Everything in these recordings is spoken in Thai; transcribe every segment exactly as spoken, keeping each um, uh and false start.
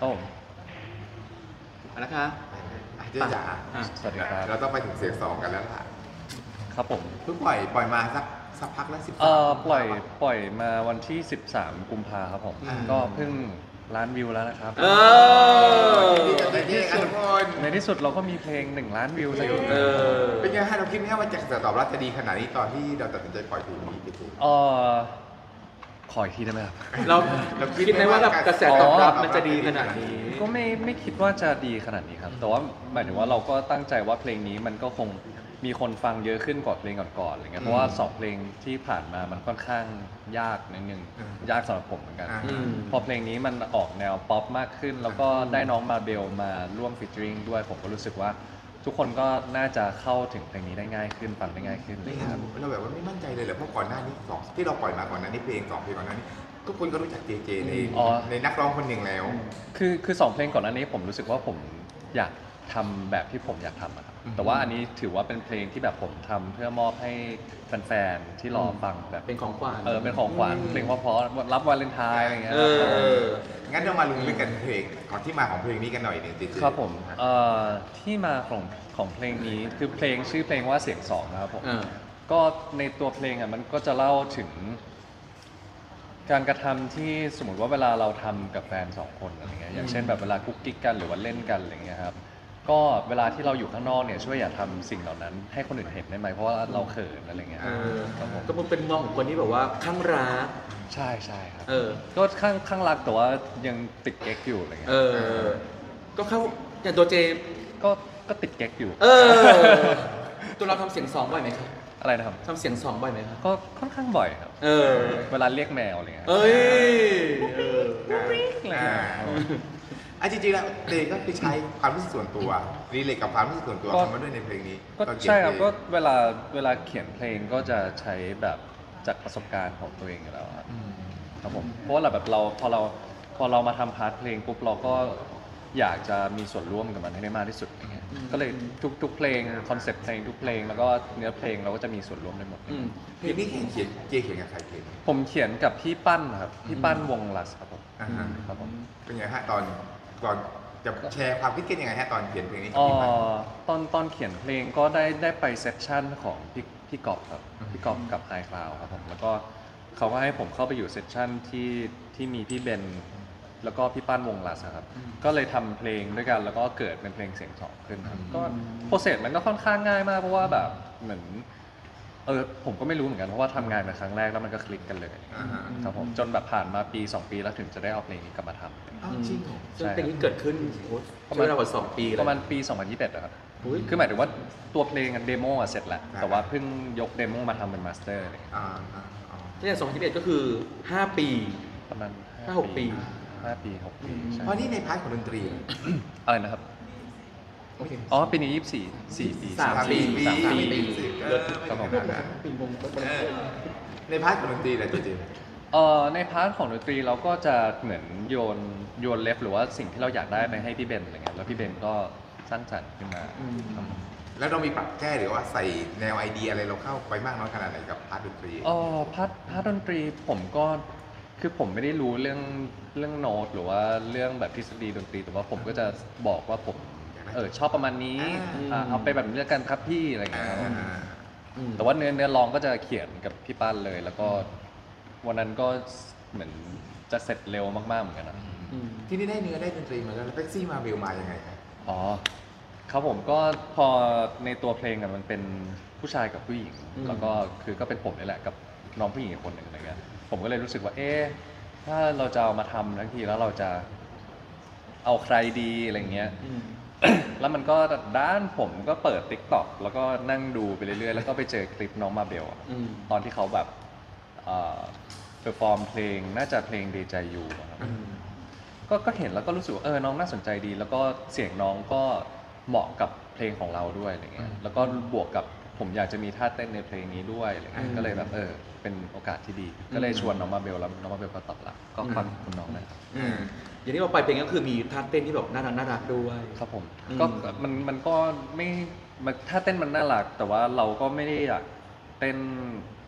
ครับผมเอาละคะเจ๊จ๋าอ่ะสวัสดีครับเราต้องไปถึงเสียงสองกันแล้วล่ะครับผมเพิ่งปล่อยปล่อยมาสักสักพักแล้วสิบเอ่อปล่อยปล่อยมาวันที่สิบสามกุมภาครับผมอ่าก็เพิ่งล้านวิวแล้วนะครับเออดีกับเจ๊กันทุกคนในที่สุดเราก็มีเพลงหนึ่งล้านวิวสักทีเออเป็นไงฮะเราคิดไหมว่าจะตอบรับจะดีขนาดนี้ตอนที่เราตัดสินใจปล่อยเพลงนี้ไปถูกเออขออีกทีได้ไหมครับเราเราคิคิดดไหไหมมว่าว่าแบบกระแสตอบรับอ๋อมันจะดีขนาดนี้ก็ไม่ไม่คิดว่าจะดีขนาดนี้ครับ แต่ว่าหมายถึงว่าเราก็ตั้งใจว่าเพลงนี้มันก็คงมีคนฟังเยอะขึ้นกว่าเพลงก่อนๆอะไรเงี้ยเพราะว่าสองเพลงที่ผ่านมามันค่อนข้างยากนิดนึงอืมยากสำหรับผมเหมือนกันอ่าอืมพอเพลงนี้มันออกแนวป๊อปมากขึ้น แล้วก็ได้น้องมาเบลมาร่วมฟีเจอริงด้วยผมก็รู้สึกว่าทุกคนก็น่าจะเข้าถึงเพลงนี้ได้ง่ายขึ้นฟังได้ง่ายขึ้นไม่คงั้รันบเราแบบว่าไม่มั่นใจเลยเหรอเพราะก่อนหน้านี้สองที่เราปล่อยมาก่อนหน้านี้เพลงสองเพลงก่อนหน้านี้ทุกคนก็รู้จักเจเจในอ๋อในนักร้องคนหนึ่งแล้วคือคือสองเพลงก่อนหน้านี้ผมรู้สึกว่าผมอยากทำแบบที่ผมอยากทำอะครับอืมแต่ว่าอันนี้ถือว่าเป็นเพลงที่แบบผมทำเพื่อมอบให้แฟนๆที่รอฟังแบบเป็นของขวัญเออเป็นของขวัญเพลงเพราะๆรับวาเลนไทน์อะไรเงี้ยเอครับองั้นเรามาลุยกันเพลงก่อนที่มาของเพลงนี้กันหน่อยหนึ่งเจเจครับผมเอ่อที่มาของของเพลงนี้คือเพลงชื่อเพลงว่าเสียงสองนะครับผมเออก็ในตัวเพลงอ่ะมันก็จะเล่าถึง การกระทำที่สมมติว่าเวลาเราทำกับแฟนสองคนอะไรเงี้ยอย่างเช่นแบบเวลากุ๊กกิ๊กกันหรือว่าเล่นกันอะไรเงี้ยครับก็เวลาที่เราอยู่ข้างนอกเนี่ยช่วยอย่าทำสิ่งเหล่านั้น ให้คนอื่นเห็นได้ไหมเพราะว่าเราเขินอะไรเงี้ยเออครับผมก็มันเป็นมองของคนที่แบบว่าข้างรักใช่ใช่ครับเออก็ข้างข้างรักแต่ว่ายังติดเก๊กอยู่อะไรเงี้เอย อ ก็เข้าอย่างตัวเจก็ก็ติดเก๊กอยู่เออ ตัวเราทำเสียงสองบ่อยไหมครับอะไรนะครับทำเสียงสองบ่อยไหมครับก็ค่อนข้างบ่อยครับเออเวลาเรียกแมวอะไรเงี้ยเอ้ยเอออะไรอ่าเงี้ยอ่ะจริงๆแล้วเพลงก็คือใช้ความรู้สึกส่วนตัวรีเลทกับความรู้สึกส่วนตัวก็เข้ามาด้วยในเพลงนี้ก็ตอนเขียนใช่ครับเพลงก็เวลาเวลาเขียนเพลงก็จะใช้แบบจากประสบการณ์ของตัวเองอยู่แล้วครับอืมครับผมเพราะว่าเราแบบเราพอเราพอเรามาทำพาร์ทเพลงปุ๊บเราก็อยากจะมีส่วนร่วมกับมันให้ได้มากที่สุดอย่างเงี้ยก็เลยทุกทุกเพลงคอนเซปต์เพลงทุกเพลงแล้วก็เนื้อเพลงเราก็จะมีส่วนร่วมได้หมดอืมเพลงนี้เขียนเขียนเจเขียนกับใครเพลงนี้ผมเขียนกับพี่ปั้นครับพี่ปั้นวงลัสครับผมอ่าฮะครับผมเป็นไงฮะตอนก่อนจะแชร์ความคิดเห็นยังไงฮะตอนเขียนเพลงนี้กับเอ่พี่ปันอตอนตอนเขียนเพลงก็ได้ได้ไปเซสชั่นของพี่พี่กอบครับอืมพี่กอบกับไฮคลาวครับผมแล้วก็เขาก็ให้ผมเข้าไปอยู่เซสชั่นที่ที่มีพี่เบนแล้วก็พี่ปั้นวงลัสครับ ก็เลยทำเพลงด้วยกันแล้วก็เกิดเป็นเพลงเสียงสองขึ้นครับก็โปรเซสมันก็ค่อนข้างง่ายมากเพราะว่าแบบเหมือนเออผมก็ไม่รู้เหมือนกันเพราะว่าทำงานเป็นครั้งแรกแล้วมันก็คลิกกันเลยอ่าฮะครับผมจนแบบผ่านมาปีสองปีแล้วถึงจะได้เอาเพลงนี้กลับมาทำอ้าวจริงเหรอซึ่งเพลงนี้เกิดขึ้นโอ้โหประมาณใช้เวลากว่าสองปีเลยประมาณปีสองพันยี่สิบเอ็ดอะครับอุ๊ยคือหมายถึงว่าตัวเพลงเดโมอะเสร็จแล้วอ่าแต่ว่าเพิ่งยกเดโมมาทำเป็นมาสเตอร์อะไรเงี้ยอ่าอ่าอ่าที่อย่างสองพันยี่สิบเอ็ดก็คือห้าปีประมาณห้าหกปีห้าปีหกปีใช่เพราะนี่ในพาร์ทของดนตรีอะไรนะครับโอเคอ๋อปีนี้ยี่สิบสี่สี่ปีสามปีสามปีปีเออครับผมปีวงเออในพาร์ทของดนตรีแหละจริงเอ่อในพาร์ทของดนตรีเราก็จะเหมือนโยนโยนเลฟหรือว่าสิ่งที่เราอยากได้ไปให้พี่เบนอะไรเงี้ยแล้วพี่เบนก็สร้างสรรค์ขึ้นมาครับผมๆแล้วเรามีปรับแก้หรือว่าใส่แนวไอเดียอะไรเราเข้าไปมากน้อยขนาดไหนกับพาร์ทดนตรีเออพาร์ทพาร์ทดนตรีผมก็คือผมไม่ได้รู้เรื่องเรื่องโน้ตหรือว่าเรื่องแบบทฤษฎีดนตรีแต่ว่าผมก็จะบอกว่าผมเออชอบประมาณนี้อ่าอ่าเอาไปแบบนี้แล้วกันครับพี่อะไรอย่างอ่าเงี้ยครับอืมแต่ว่าเนื้อเนื้อร้องก็จะเขียนกับพี่ปั้นเลย แล้วก็วันนั้นก็เหมือนจะเสร็จเร็วมากๆเหมือนกันนะอืมที่นี่ได้เนื้อได้ดนตรีมาแล้วแล้วเพ็กซี่มาเบลมายังไงครับอ๋อครับผมก็พอในตัวเพลงอะมันเป็นผู้ชายกับผู้หญิงอืมแล้วก็คือก็เป็นผมนี่แหละกับน้องผู้หญิงอีกคนหนึ่งอะไรเงี้ยผมก็เลยรู้สึกว่าเอ๊ะถ้าเราจะเอามาทำทั้งทีแล้วเราจะเอาใครดีอะไรเงี้ยอืมแล้วมันก็ด้านผมก็เปิด ติ๊กต็อก แล้วก็นั่งดูไปเรื่อยๆ แล้วก็ไปเจอคลิปน้องมาเบลอะอืมตอนที่เขาแบบเอ่อเพอร์ฟอร์มเพลงน่าจะเพลงเดจายูครับอืมก็ก็เห็นแล้วก็รู้สึกว่าเออน้องน่าสนใจดี แล้วก็เสียงน้องก็เหมาะกับเพลงของเราด้วยอะไรเงี้ยแล้วก็บวกกับผมอยากจะมีท่าเต้นในเพลงนี้ด้วยอะไรเงี้ยก็เลยแบบเออเป็นโอกาสที่ดี ก็เลยชวนน้องมาเบลแล้วน้องมาเบลก็ตอบรับก็ขอบคุณน้องนะครับอืมอย่างที่บอกไปเพลงก็คือมีท่าเต้นที่แบบน่ารักน่ารักด้วยครับผมอืมก็มันมันก็ไม่มันถ้าเต้นมันน่ารัก แต่ว่าเราก็ไม่ได้อยากเต้นแบบ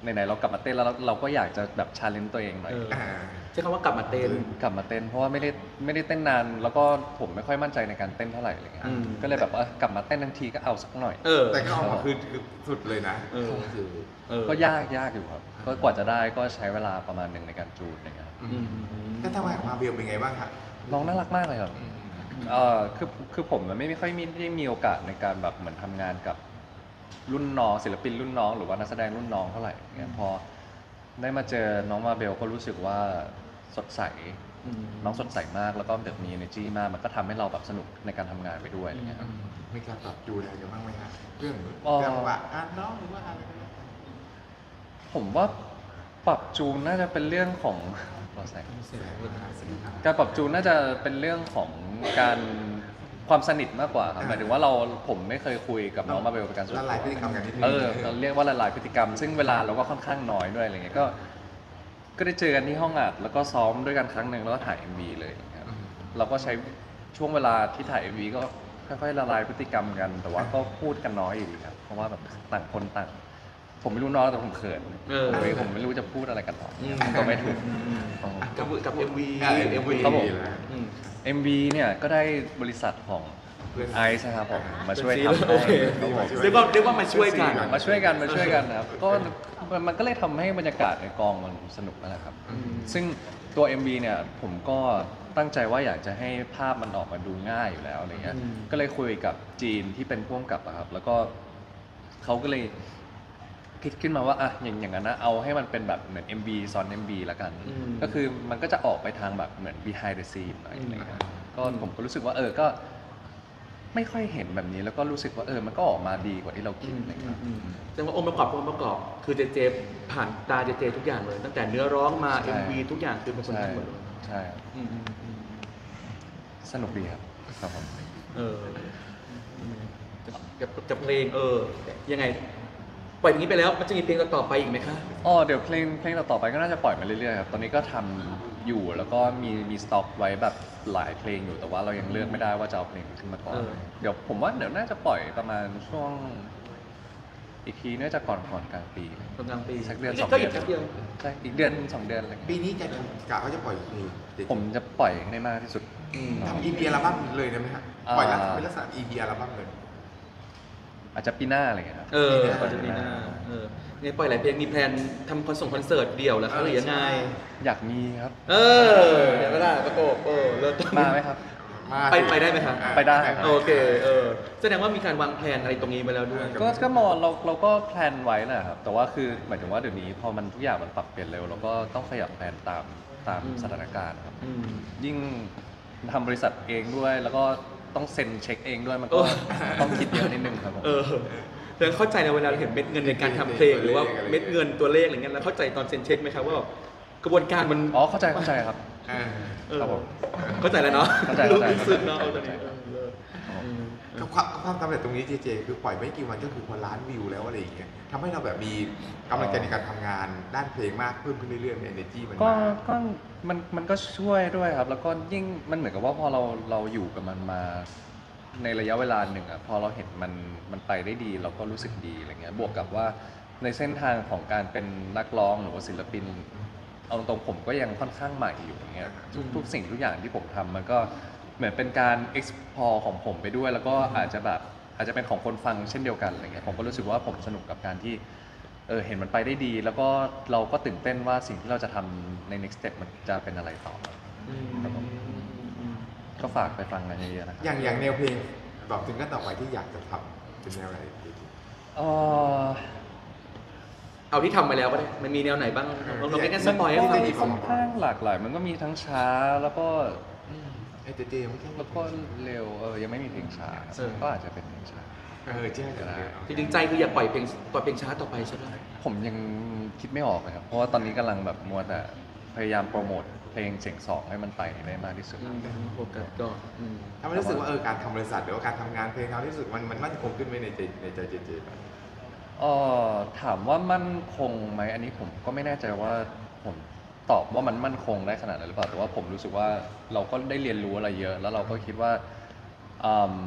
ไหนๆเรากลับมาเต้นแล้วเราเราก็อยากจะแบบชาเลนจ์ตัวเองหน่อยเอออ่าใช้คำว่ากลับมาเต้นกลับมาเต้นเพราะว่าไม่ได้ไม่ได้เต้นนาน แล้วก็ผมไม่ค่อยมั่นใจในการเต้นเท่าไหร่อะไรเงี้ยอืมก็เลยแบบว่ากลับมาเต้นทันทีก็เอาสักหน่อยเออแต่ก็เอามาคือคือสุดเลยนะเออคือเออก็ยากยากอยู่ครับก็กว่าจะได้ก็ใช้เวลาประมาณหนึ่งในการจูนอะไรเงี้ยอืมก็ทำงานกับมาเบลเป็นไงบ้างครับน้องน่ารักมากเลยครับเออคือคือผมมันไม่ไม่ค่อยมีได้มีโอกาสในการแบบเหมือนทำงานกับรุ่นน้องศิลปินรุ่นน้องหรือว่านักแสดงรุ่นน้องเท่าไหร่เงี้ยพอได้มาเจอน้องมาเบลก็รู้สึกว่าสดใสอืมน้องสดใสมากแล้วก็แบบมี energy มากมันก็ทำให้เราแบบสนุกในการทำงานไปด้วยอะไรเงี้ยครับมีการปรับจูนอะไรกันบ้างไหมฮะเรื่องอ๋อจังหวะการร้องหรือว่าอะไรก็ได้ผมว่าปรับจูนน่าจะเป็นเรื่องของรอแสงเสียงปัญหาเสียงดังการปรับจูนน่าจะเป็นเรื่องของการความสนิทมากกว่าครับหมายถึงว่าเราผมไม่เคยคุยกับน้องมาเบลเป็นการส่วนละตัวลายพฤติกรรมกันนิดนึงเออเราเรียกว่าละลายพฤติกรรม ซึ่งเวลาเราก็ค่อนข้างน้อยด้วยอะไรเงี้ยก็ก็ได้เจอกันที่ห้องอัดแล้วก็ซ้อมด้วยกันครั้งหนึ่งแล้วก็ถ่าย เอ็ม วี เลยอย่างเงี้ยอืมเราก็ใช้ช่วงเวลาที่ถ่าย เอ็ม วี ก็ค่อยๆละลายพฤติกรรมกัน แต่ว่าก็พูดกันน้อยอยู่ดีครับเพราะว่าแบบต่างคนต่าง ผมไม่รู้น้องแต่ผมเขินเออผมผมไม่รู้จะพูดอะไรกันต่ออืมก็ไม่ถูกอ่ะกับกับ เอ็ม วีอ่าเอ็เอ็มมวีวีครับผมอืมเอ็ม วี เนี่ยก็ได้บริษัทของเพื่อนไอซ์นะครับผมมาช่วยเป็นซีทำโอเคให้ครับผมเรียกว่าเรียกว่ามาช่วยกันมาช่วยกันมาช่วยกันนะครับก็มันมันก็เลยทำให้บรรยากาศในกองมันสนุกนั่นแหละครับอืมซึ่งตัว เอ็ม วี เนี่ยผมก็ตั้งใจว่าอยากจะให้ภาพมันออกมาดูง่ายอยู่แล้วอะไรเงี้ยอืมก็เลยคุยกับจีนที่เป็นพ่วงกับอะครับแล้วก็เขาก็เลยคิดขึ้นมาว่าอ่ะอย่างอย่างนั้นนะเอาให้มันเป็นแบบเหมือน เอ็ม วี ซ้อน เอ็ม วี ละกันอืมก็คือมันก็จะออกไปทางแบบเหมือน behind the scene หน่อยอะไรเงี้ยก็อืมผมก็รู้สึกว่าเออก็ไม่ค่อยเห็นแบบนี้แล้วก็รู้สึกว่าเออมันก็ออกมาดีกว่าที่เราคิดอะไรเงี้ยแสดงว่าองค์ประกอบองค์ประกอบคือเจเจผ่านตาเจเจทุกอย่างเลย ตั้งแต่เนื้อร้องมาใช่เอ็ม วี ทุกอย่างคือเป็นคนใช่ทำหมดเลยใช่ครับอืมอืมอืมสนุกดีครับครับผมเอออืมกับกับเพลงเออ ยังไง ปล่อยอย่างนี้ไปแล้วมันจะมีเพลงต่อๆไปอีกไหมคะอ๋อเดี๋ยวเพลงเพลงต่อๆไปก็น่าจะปล่อยมาเรื่อยๆครับ ตอนนี้ก็ทำอยู่แล้วก็มีมีสต็อกไว้แบบหลายเพลงอยู่แต่ว่าเรายังเลือกไม่ได้ว่าจะเอาเพลงขึ้นมาก่อนเออเดี๋ยวผมว่าเดี๋ยวน่าจะปล่อยประมาณช่วง อีกทีน่าจะก่อนก่อนกลางปีกำลังปีสักเดือนสองก็เดือีอก นแป๊บเดียวใช่อีกเดือนสองเดือนอะไรปีเงี้ยนี้จะกะเขาจะปล่อยเพลงผมจะปล่อยให้ได้มากที่สุดอืมทำ อี พี อัลบั้มเลยได้ไหมฮะอ่าปล่อยลักษณะเป็นลักษณะ อี พี อัลบั้มเลยอาจจะปีหน้าอะไรเงี้ยครับเออปีหน้าก่อนจะปีหน้าเออไงปล่อยหลายเพลงมีแพลนทำคอนส่งคอนเสิร์ตเดี่ยวแล้วคะหรือยังไงอยากมีครับเออเดี๋ยวก็ได้ประกบเออเริ่มต้นมาไหมครับมาไปไปได้ไหมคะอ่าไปได้ครับโอเค เออ แสดงว่ามีการวางแผนอะไรตรงนี้ไปแล้วด้วยก็ก็มองเราเราก็แพลนไว้แหละครับ แต่ว่าคือหมายถึงว่าเดี๋ยวนี้พอมันทุกอย่างมันปรับเปลี่ยนเร็วเราก็ต้องขยับแผนตามตามอืมสถานการณ์ครับอืมยิ่งทำบริษัทเองด้วย แล้วก็ต้องเซ็นเช็คเองด้วยมันก็เออต้องคิดเยอะนิดนึงครับผมเออแต่เข้าใจในเวลาเราเห็นเม็ดเงินในการทำเพลงหรือว่าเม็ดเงินตัวเลขอะไรเงี้ยแล้วเข้าใจตอนเซ็นเช็คไหมครับว่าแบบกระบวนการมันอ๋อเข้าใจเข้าใจครับอ่าเออครับผมเข้าใจแล้วเนาะเข้าใจเข้าใจรู้สึกเนาะเออตอนนี้เออเลิศอืมก็ความความสำเร็จตรงนี้เจเจคือปล่อยไม่กี่วันก็คือพอล้านวิวแล้วอะไรอย่างเงี้ยทำให้เราแบบมีกำลังใจในการทำงานด้านเพลงมากเพิ่มขึ้นเรื่อยๆมี energy มันก็มาก็มันมันก็ช่วยด้วยครับ แล้วก็ยิ่งมันเหมือนกับว่าพอเราเราอยู่กับมันมาในระยะเวลาหนึ่งอะพอเราเห็นมันมันไปได้ดีเราก็รู้สึกดีอะไรเงี้ยบวกกับว่าในเส้นทางของการเป็นนักร้องหรือว่าศิลปินเอาตรงๆผมก็ยังค่อนข้างใหม่อยู่อย่างเงี้ยทุกทุกสิ่งทุกอย่างที่ผมทำมันก็เหมือนเป็นการ explore ของผมไปด้วย แล้วก็อาจจะแบบอาจจะเป็นของคนฟังเช่นเดียวกันอะไรเงี้ยผมก็รู้สึกว่าผมสนุกกับการที่ เออเห็นมันไปได้ดี แล้วก็เราก็ตื่นเต้นว่าสิ่งที่เราจะทำใน next step มันจะเป็นอะไรต่ออืมครับผม ก็ฝากไปฟังกันเยอะๆนะครับอย่างอย่างแนวเพลงบอกถึงกันต่อไปที่อยากจะทำเป็นแนวอะไรเอ่อเอาที่ทำมาแล้วก็ได้มันมีแนวไหนบ้างลองลองแค่สปอยให้มันฟัก็งมีค่อนข้างหลากหลาย มันก็มีทั้งช้าแล้วก็ไอ้เจเจไม่ใช่แล้วก็เร็วเออยังไม่มีเพลงช้าก็อาจจะเป็นเพลงช้าเออใช่ใช่จริงๆใจคืออยากปล่อยเพลงปล่อยเพลงช้าต่อไปใช่ไหมผมยังคิดไม่ออกเลยครับ เพราะว่าตอนนี้กำลังแบบมัวแต่พยายามโปรโมทเพลงเสียงสองให้มันไปได้มากที่สุดอืมโฟกัสก็อืมทำให้รู้สึกว่าเออการทำบริษัทหรือว่าการทำงานเพลงเรารู้สึกมันมันมั่นคงขึ้นไหมในใจในใจเจเจแบบเอ่อถามว่ามั่นคงไหมอันนี้ผมก็ไม่แน่ใจว่าผมตอบว่ามันมั่นคงได้ขนาดนั้นหรือเปล่าแต่ว่าผมรู้สึกว่าเราก็ได้เรียนรู้อะไรเยอะ แล้วเราก็คิดว่าอืม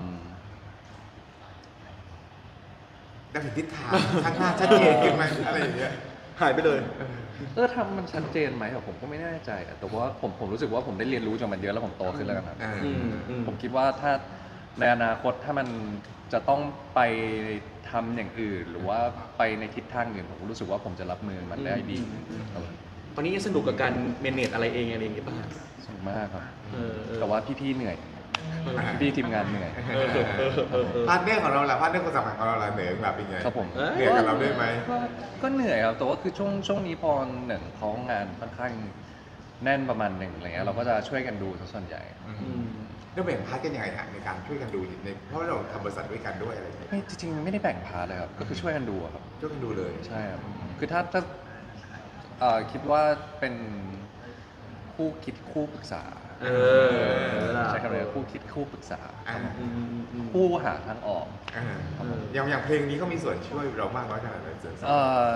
ได้เห็นทิศทางข้างหน้าชัดเจนขึ้นไหมอะไรอย่างเงี้ยหายไปเลยเออทำมันชัดเจนไหมอะผมก็ไม่แน่ใจอะแต่ว่าผมผมรู้สึกว่าผมได้เรียนรู้จากมันเยอะแล้วผมโตขึ้นแล้วกันครับอ่าอืมอืมผมคิดว่าถ้าในอนาคตถ้ามันจะต้องไปทำอย่างอื่น หรือว่าไปในทิศทางอื่นผมรู้สึกว่าผมจะรับมือมันได้ดีครับตอนนี้ยังสนุกกับการเมเนจอะไรเองอะไรอย่างเงี้ยป่ะสนุกมากครับเออเออแต่ว่าพี่ๆเหนื่อยพี่ๆทีมงานเหนื่อยเออเออเออเออเออพาร์ทเนอร์ของเราล่ะพาร์ทเนอร์คนสำคัญของเราล่ะเหนือแบบเป็นไงครับผมเอ้ยเหนื่อยกับเราด้วยไหมก็ก็เหนื่อยครับแต่ว่าคือช่วงช่วงนี้พอหนึ่งเขางานค่อนข้างแน่นประมาณหนึ่งอะไรเงี้ยเราก็จะช่วยกันดูซะส่วนใหญ่อืมแล้วแบ่งพาร์ทกันยังไงฮะในการช่วยกันดูในเพราะว่าเราทำบริษัทด้วยกันด้วยอะไรอย่างเงี้ยไม่จริงๆไม่ได้แบ่งพาร์ทเลยครับก็คือช่วยกันดูอะครับช่วยกันดูเลยใช่ครับคือถ้าถ้าเอ่อคิดว่าเป็นคู่คิดคู่ปรึกษาเออใช่ครับเลยคู่คิดคู่ปรึกษาอ่าอืมอืมอืมคู่หาทางออกอ่าอย่างอย่างเพลงนี้เขามีส่วนช่วยเรามากน้อยขนาดไหนเสริมสร้างเอ่อ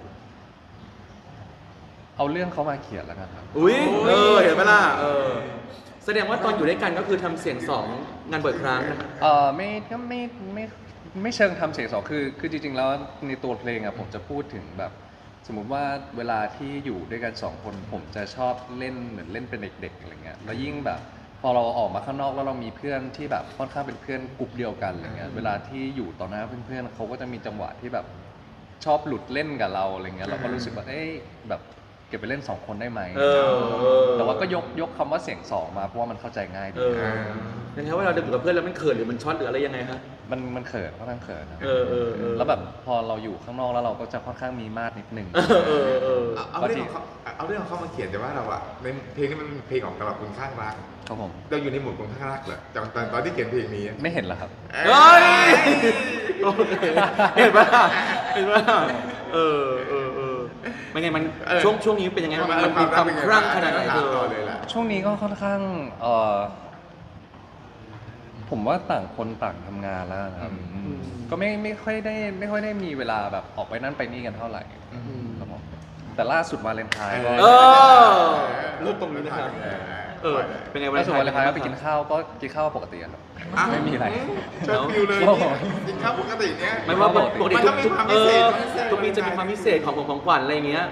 เอาเรื่องเขามาเขียนแล้วกันครับอุ้ยเออเห็นไหมล่ะเออแสดงว่าตอนอยู่ด้วยกันก็คือทำเสียงสองงานบ่อยครั้งนะครับเออไม่ก็ไม่ไม่ไม่เชิงทำเสียงสองคือคือจริงๆแล้วในตัวเพลงอะผมจะพูดถึงแบบ สมมุติว่าเวลาที่อยู่ด้วยกันสองคนผมจะชอบเล่นเหมือนเล่นเป็นเด็กๆอะไรเงี้ยแล้วยิ่งแบบ พอเราออกมาข้างนอกแล้วเรามีเพื่อนที่แบบค่อนข้างเป็นเพื่อนกลุ่มเดียวกันอะไรเงี้ยเวลาที่อยู่ต่อหน้าเพื่อนๆเขาก็จะมีจังหวะที่แบบชอบหลุดเล่นกับเราอะไรเงี้ยเราก็รู้สึกว่าเอ้ยแบบเก็บไปเล่นสองคนได้ไหมเออเออแต่ว่าก็ยกยกคำว่าเสียงสองมาเพราะว่ามันเข้าใจง่ายเอดีอนะครับว่าเราเดินอยู่กับเพื่อนแล้วมันเขินหรือมันช็อตหรืออะไรยังไงฮะมันมันเขินค่อนข้างเขินนะเออเออเออแล้วแบบพอเราอยู่ข้างนอกแล้วเราก็จะค่อนข้างมีมาดนิดนึงเออเออเออเอาเอาเรื่องของเขาเอาเรื่องของเขามาเขียนแต่ว่าเราอะในเพลงนี้มันเป็นเพลงของตลาดคุณข้างรักครับผมเราอยู่ในหมวดคนข้างรักเหรอตอนตอนตอนที่เขียนเพลงนี้อะไม่เห็นเหรอครับเฮ้ยโอเคเห็นปะเห็นปะเออเออเออเป็นไงมันช่วงช่วงนี้เป็นยังไงบ้างมันมีความครั่งขนาดไหนเธอต่อเลยล่ะช่วงนี้ก็ค่อนข้างเออผมว่าต่างคนต่างทำงานแล้วนะครับอืมอืมก็ไม่ไม่ค่อยได้ไม่ค่อยได้มีเวลาแบบออกไปนั่นไปนี่กันเท่าไหร่อืมครับผมแต่ล่าสุดวาเลนไทน์ก็เออเริ่มตรงนี้นะครับ เออเป็นไงวันล่าสุดวาเลนไทน์ก็ไปคกินข้าวก็กินข้าวปกติครับอ่ะไม่มีอะไรชอบฟิวเลยโอ้โหกินข้าวปกติเนี้ยไม่ว่าปกติมันทุต้กองมีทุกความเอพิเศอษพิเศษทุกปีจะมีความพิเศษของของของขวัญอะไรอย่างเงี้ย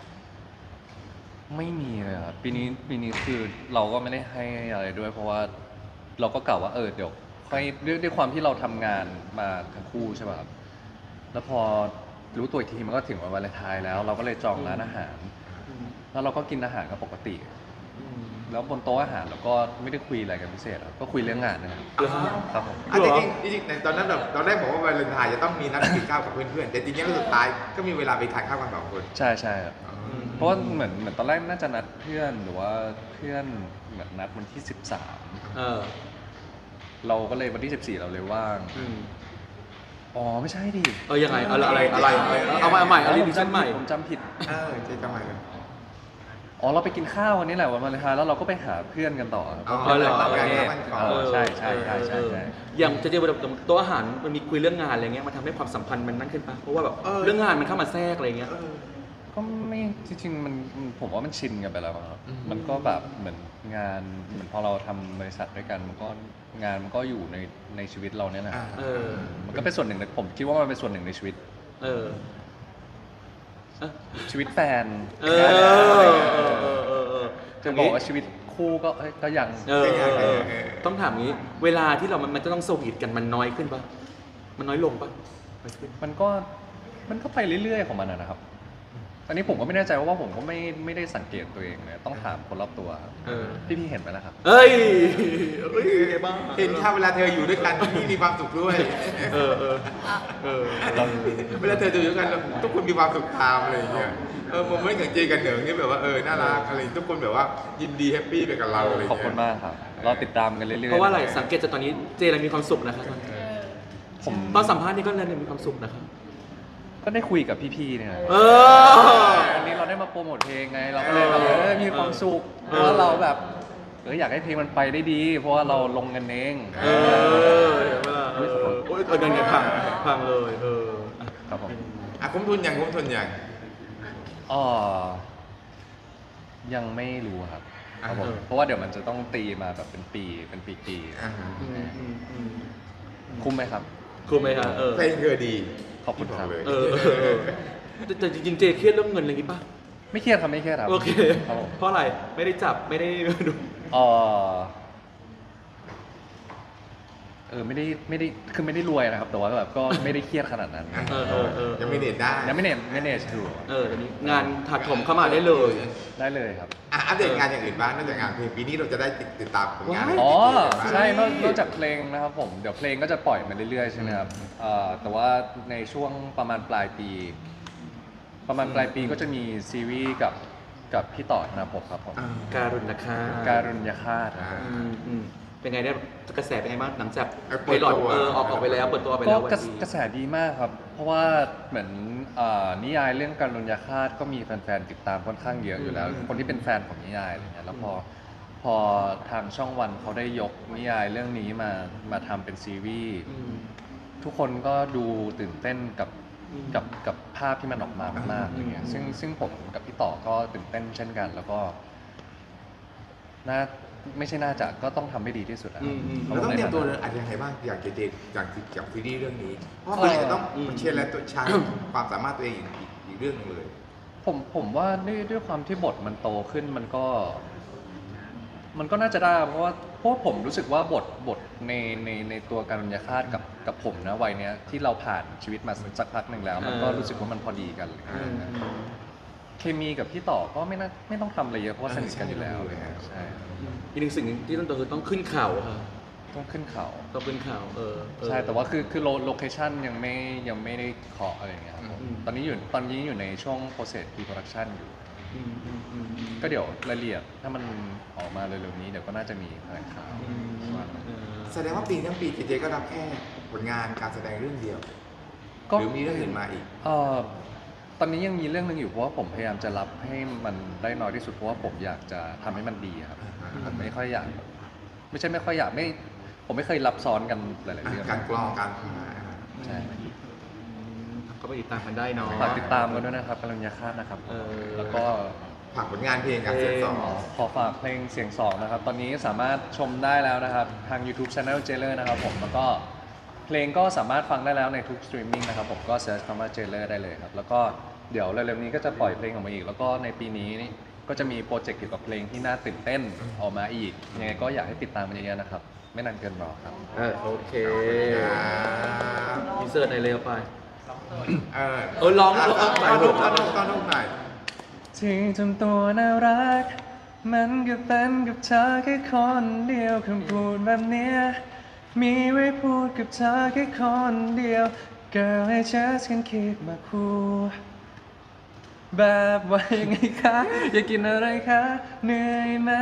ไม่มีเลยครับปีนี้ปีนี้คือเราก็ไม่ได้ให้อะไรด้วย เพราะว่าเราก็กล่าวว่าเออเดี๋ยวค่อยด้วยด้วยความที่เราทำงานมาทั้งคู่ใช่ป่ะครับแล้วพอรู้ตัวอีกทีมันก็ถึงวันวาเลนไทน์แล้ว เราก็เลยจองร้านอาหาร แล้วเราก็กินอาหารกันปกติ แล้วบนโต๊ะอาหารเราก็ไม่ได้คุยอะไรกันพิเศษครับก็คุยเรื่องงานนะครับครับผมอ่ะจริงๆจริงๆในตอนนั้นแบบตอนแรกบอกว่าวาเลนไทน์จะต้องมีนัดกินข้าวกับเพื่อนๆแต่จริงๆแล้วสุดท้ายก็มีเวลาไปทานข้าวกันสองคนใช่ใช่ครับมเพราะว่าเหมือนเหมือนตอนแรกน่าจะนัดเพื่อนหรือว่าเพื่อนเหมือนนัดวันที่สิบสามเออเราก็เลยวันที่สิบสี่เราเลยว่างอืมอ๋อไม่ใช่ดิเออยังไงเอาอะไรอะไรอะไรเอามาเอาใหม่เอารีวิชั่นใหม่ผมจำผิดเออใช่ทำไมกันอ๋อเราไปกินข้าววันนี้แหละวันวาเลนไทน์แล้วเราก็ไปหาเพื่อนกันต่อครับอ๋อเพื่อนเหรอต่างประเทศเออเออใช่ใช่ใช่ใช่เออใช่อย่างจะเจอแบบโต๊ะอาหารมันมีคุยเรื่องงานอะไรเงี้ยมันทำให้ความสัมพันธ์มันนั่นขึ้นปะเพราะว่าแบบเออเรื่องงานมันเข้ามาแทรกอะไรเงี้ยเออก็ไม่จริงๆมันผมว่ามันชินกันไปแล้วครับอืมมันก็แบบเหมือนงานเหมือนพอเราทำบริษัทด้วยกันมันก็งานมันก็อยู่ในในชีวิตเราเนี่ยแหละอ่าเออมันก็เป็นส่วนหนึ่งในผมคิดว่ามันเป็นส่วนหนึ่งในชีวิตเออเออชีวิตแฟนเออเออเออเออเออจะบอกว่าชีวิตคู่ก็เอ้ยก็ยังเออเออเออต้องถามงี้ เวลาที่เรามันมันจะต้องสวีทกันมันน้อยขึ้นปะมันน้อยลงปะน้อยขึ้นมันก็มันก็ไปเรื่อยๆของมันอะนะครับ อันนี้ผมก็ไม่แน่ใจเพราะว่าผมก็ไม่ไม่ได้สังเกตตัวเองเลยต้องถามคนรอบตัวครับเออพี่พี่ๆเห็นไหมล่ะครับเอ้ยเอ้ยไงบ้างเห็นข้าวเวลาเธออยู่ด้วยกันพี่มีความสุขด้วยเออเออเออเวลาเธออยู่ด้วยกันทุกคนมีความสุขตามอะไรอย่างเงี้ยเออผมไม่กับเจกันเหนิงนี่แบบว่าเออน่ารักอะไรทุกคนแบบว่ายินดีแฮปปี้ไปกับเราอะไรอย่างขอบเงี้ยคุณมากครับ เราติดตามกันเรื่อยๆเพราะว่าอะไรสังเกตจากตอนนี้เจเรามีความสุขนะครับผมตอนสัมภาษณ์นี่ก็เริ่มมีความสุขนะครับก็ได้คุยกับพี่ๆเนี่ยเออวันนี้เราได้มาโปรโมทเพลงไง เราก็เลยแบบเออมีความสุขเพราะว่าเราแบบเอออยากให้เพลงมันไปได้ดี เพราะว่าเราลงกันเองเออเห็นไหมล่ะเออโอ้ยเออยังไงพังพังเลยเออครับผมอ่ะคุ้มทุนอย่างคุ้มทุนอย่างอ๋อยังไม่รู้ครับครับผมเออเพราะว่าเดี๋ยวมันจะต้องตีมาแบบเป็นปีเป็นปีๆอ่าอืมอืมอืมคุ้มไหมครับคุ้มไหมครับเออเพลงเธอดีขอบคุณครับเลยเออเออเออแต่แต่จริงๆเจเครียดเรื่องเงินอะไรอย่างงี้ป่ะไม่เครียดครับไม่เครียดครับโอเคครับผมเพราะอะไรไม่ได้จับไม่ได้ดูเออเออไม่ได้ไม่ได้คือไม่ได้รวยนะครับ แต่ว่าแบบก็ไม่ได้เครียดขนาดนั้นเออเออเออยังไม่เด็ดได้ยังไม่เน็ตไม่เน็ตถูกเอออันนี้งานถักถมเข้ามาได้เลยได้เลยครับอ่ะอัปเดตงานอย่างอื่นบ้างนอกจากงานเพลงปีนี้เราจะได้ติดติดตามผลงานว้ายอ๋อที่เจเจบ้างใช่นอกนอกจากเพลงนะครับผมเดี๋ยวเพลงก็จะปล่อยมาเรื่อยๆใช่ไหมครับเอ่อแต่ว่าในช่วงประมาณปลายปี ประมาณปลายปีก็จะมีซีรีส์กับกับพี่ต่อธนภพครับผมอ่าการุณนะคะการุญยฆาตอ่าอืมอืมเป็นไงเนี่ยกระแสเป็นไงบ้างหลังจากเออเปิไปดหลอดตัวเออออกออกไปแล้วเปิดตัวไปก็แล้วกระวันนี้กระแสดีมากครับ เพราะว่าเหมือนเอ่อนิยายเรื่องการุญยฆาตก็มีแฟนๆติดตามค่อนข้างเยอะอยู่แล้ว คนที่เป็นแฟนของนิยายอะไรเงี้ยแล้วพอพอทางช่องวันเขาได้ยกนิยายเรื่องนี้มามาทำเป็นซีรีส์อืมทุกคนก็ดูตื่นเต้นกับอืมกับกับภาพที่มันออกมามากๆอะไรเงี้ยอืมซึ่งซึ่งผมกับพี่ต่อก็ตื่นเต้นเช่นกัน แล้วก็น่าไม่ใช่น่าจะก็ต้องทำให้ดีที่สุดอะอืมอืมเราต้องเตรียมตัวเลยอะไรยังไงบ้างอย่างเจเจอย่างจากซีรีส์เรื่องนี้ เพราะว่ามันจะต้องอืมเชียร์และตัวชายความสามารถตัวเองอีกอีกอีกเรื่องหนึงเลยผมผมว่าด้วยด้วยความที่บทมันโตขึ้นมันก็ มันก็น่าจะได้เพราะว่าเพราะว่าผมรู้สึกว่าบทบทในในในตัวการุญยฆาตกับกับผมนะวัยเนี้ยที่เราผ่านชีวิตมาสักพักหนึ่งแล้ว มันก็เออรู้สึกว่ามันพอดีกันเลยอืมอืมเคมีกับพี่ต่อก็ไม่น่าไม่ต้องทำอะไรเยอะเพราะว่าสนิทกันอยู่แล้วใช่ใช่อีกหนึ่งสิ่งที่ต้องตัวคือต้องขึ้นเขาค่ะต้องขึ้นเขาต้องขึ้นเขาเออเออใช่แต่ว่าคือคือโลเคชั่นยังไม่ยังไม่ได้เคาะอะไรอย่างเงี้ยครับผมอืมตอนนี้อยู่ตอนนี้อยู่ในช่วง process pre production อยู่อืมอืมอืมอืมก็เดี๋ยวรายละเอียดถ้ามันออกมาเร็วๆนี้เดี๋ยวก็น่าจะมีแถลงข่าวอืมเออแสดงว่าปีทั้งปีเจเจก็รับแค่ผลงานการแสดงเรื่องเดียวก็หรือมีเรื่องอื่นมาอีกเอ่อตอนนี้ยังมีเรื่องหนึงอยู่เพราะว่าผมพยายามจะรับให้มันได้น้อยที่สุดเพราะว่าผมอยากจะทำให้มันดีครับอ่าผมไม่ค่อยอยากไม่ใช่ไม่ค่อยอยากไม่ผมไม่เคยรับซ้อนกันหลายๆเรื่องการกรองการใช่ก็ไปติดตามกันได้เนาะฝากติดตามกันด้วยนะครับกำลังยาคาตนะครับเออแล้วก็ฝากผลงานเพลงกับเสียงสองอ๋อขอฝากเพลงเสียงสองนะครับ ตอนนี้สามารถชมได้แล้วนะครับ ทาง YouTube Channel Jailer นะครับผมแล้วก็เพลงก็สามารถฟังได้แล้วในทุกสตรีมมิ่งนะครับผมก็เซิร์ชคำว่า Jailer ได้เลยครับ แล้วก็เดี๋ยวเร็วๆนี้ก็จะปล่อยเพลงออกมาอีก แล้วก็ในปีนี้นี่ก็จะมีโปรเจกต์เกี่ยวกับเพลงที่น่าตื่นเต้นออกมาอีกยังไงก็อยากให้ติดตามกันเยอะๆนะครับ ไม่นานเกินรอครับเออโอเคครับอินเสิร์ตในเร็วไปเออเออร้องร้องตอนร้องลูกตอนลูกตอนลูกหน่อยที่ทำตัวน่ารัก มันก็เป็นกับเธอแค่คนเดียวคำพูดแบบเนี้ยมีไว้พูดกับเธอแค่คนเดียว Girl I just can't keep my cool แบบว่ายังไงคะ อยากกินอะไรคะ เหนื่อยไหม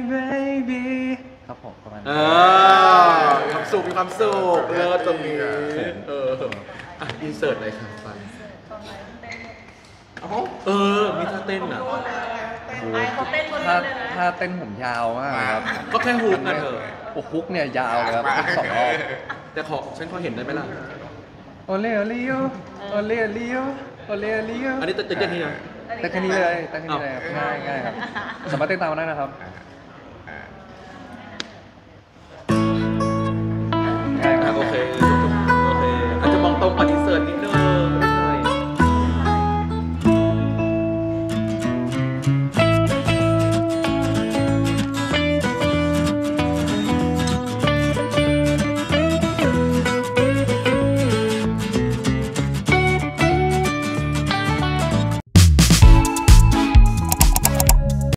baby ครับผมประมาณเอนี้อมีความสุขมีความสุขเลิศตรงนี้เอออ่ะอินเสิร์ตเลยครับไปโอ้โหเออ มีท่าเต้นอ่ะไอเขาเต้นบนถ้านั้นเลยนะถ้าเต้นผมยาวมากครับก็แค่ฮุกนะเธอโอ้ฮุกเนี่ยยาวเลยครับฮุกสองรอบแต่ขอฉันขอเห็นได้ไหมล่ะโอเลโอลิโอโอเลโอลิโอโอเลโอลิโออันนี้เต้นเต้นนี่นะเต้นแค่นี้เลยเต้นแค่นี้เลยครับง่ายง่ายครับ สามารถเต้นตามได้นะครับอ่าง่ายครับโอเค